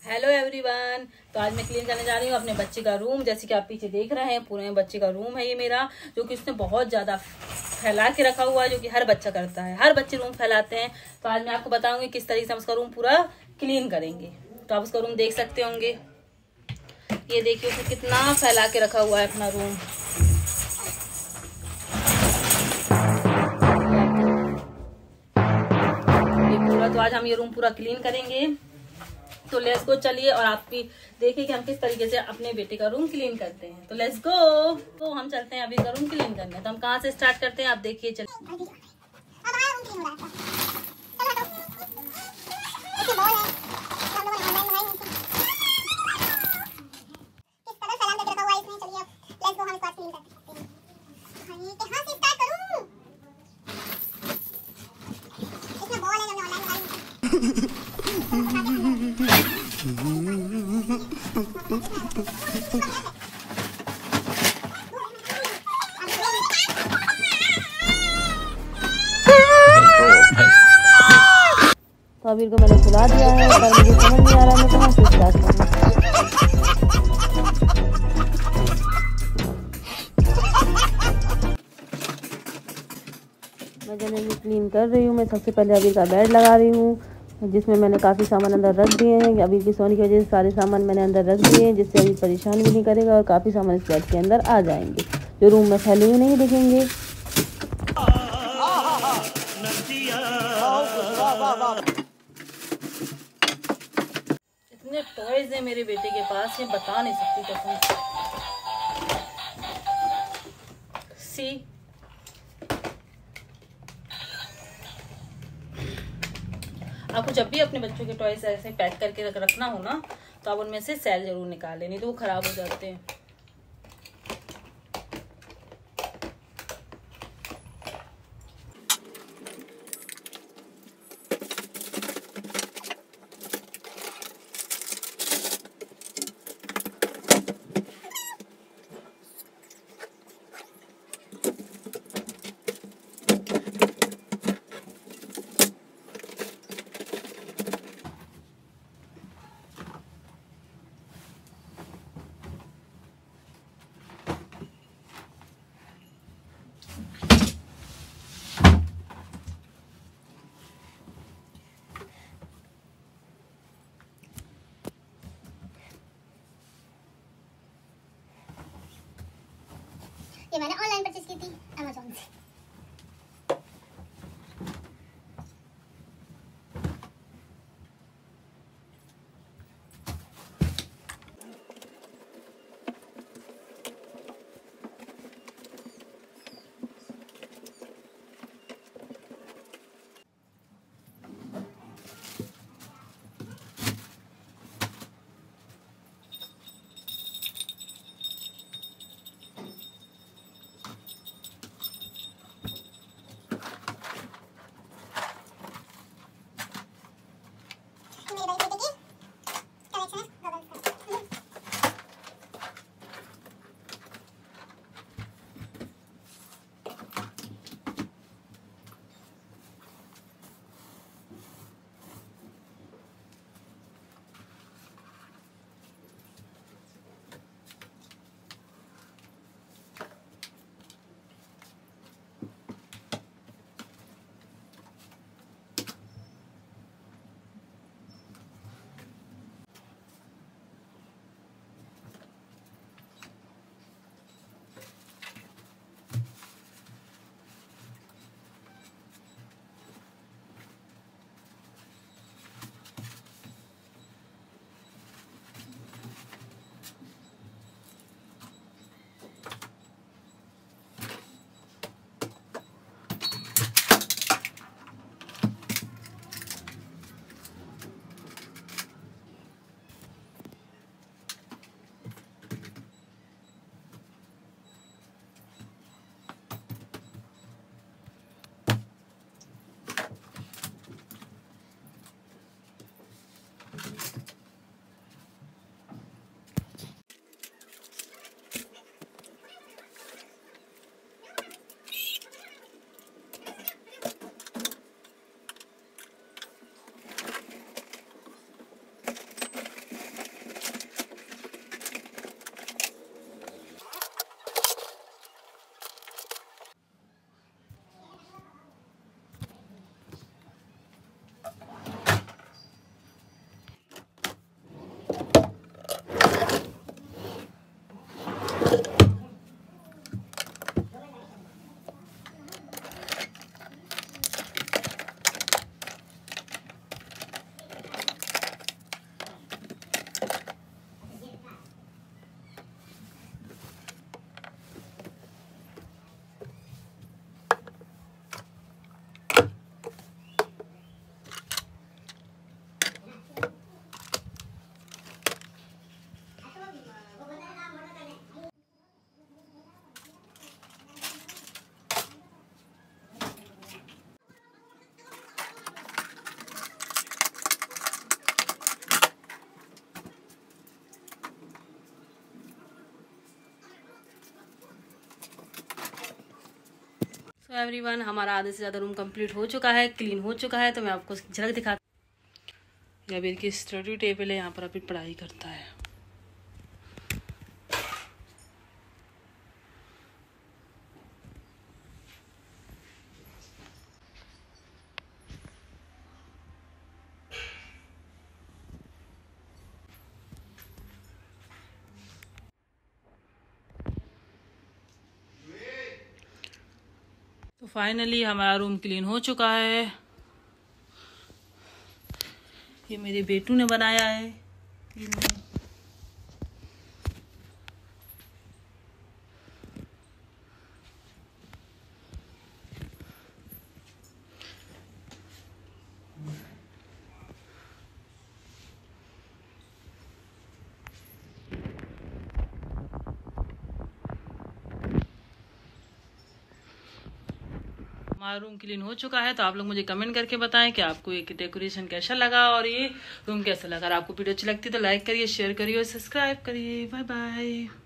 Hello everyone. तो आज मैं क्लीन करने जा रही हूँ अपने बच्चे का रूम। जैसे कि आप पीछे देख रहे हैं, पूरे बच्चे का रूम है ये मेरा, जो कि उसने बहुत ज्यादा फैला के रखा हुआ है, जो कि हर बच्चा करता है। हर बच्चे रूम फैलाते हैं। तो आज मैं आपको बताऊंगी किस तरीके से हम उसका रूम पूरा क्लीन करेंगे। तो आप उसका रूम देख सकते होंगे। ये देखिए उसने कितना फैला के रखा हुआ है अपना रूम। ये पूरा, तो आज हम ये रूम पूरा क्लीन करेंगे। तो लेट्स गो, चलिए और आप भी देखिए कि हम किस तरीके से अपने बेटे का रूम क्लीन करते हैं। तो लेट्स गो। तो हम चलते हैं अभी का रूम क्लीन करने। तो हम कहाँ से स्टार्ट करते हैं आप देखिए। चलिए तो अभी को मैंने सुला दिया है, पर मुझे समझ नहीं आ रहा मैं कहाँ से स्टार्ट करूँ। मैं जब ये क्लीन कर रही हूँ, मैं सबसे पहले अभी का बेड लगा रही हूँ, जिसमें मैंने काफ़ी सामान अंदर रख दिए हैं। अभी की सोने की वजह से सारे सामान मैंने अंदर रख दिए हैं, जिससे अभी परेशान भी नहीं करेगा और काफ़ी सामान इस बेड के अंदर आ जाएंगे, जो रूम में फैले हुए नहीं दिखेंगे। इतने टॉयज है मेरे बेटे के पास, ये बता नहीं सकती कसम सी। आपको जब भी अपने बच्चों के टॉयज ऐसे पैक करके रखना हो ना, तो आप उनमें से सेल जरूर निकालें, नहीं तो वो खराब हो जाते हैं। ये मैंने ऑनलाइन परचेज की थी अमेज़न से। एवरीवन, हमारा आधे से ज़्यादा रूम कंप्लीट हो चुका है, क्लीन हो चुका है। तो मैं आपको झलक दिखा, ये अबीर की स्टडी टेबल है, यहाँ पर अबीर पढ़ाई करता है। तो फाइनली हमारा रूम क्लीन हो चुका है। ये मेरे बेटू ने बनाया है। हमारा रूम क्लीन हो चुका है। तो आप लोग मुझे कमेंट करके बताएं कि आपको ये डेकोरेशन कैसा लगा और ये रूम कैसा लगा। अगर आपको वीडियो अच्छी लगती है तो लाइक करिए, शेयर करिए और सब्सक्राइब करिए। Bye bye.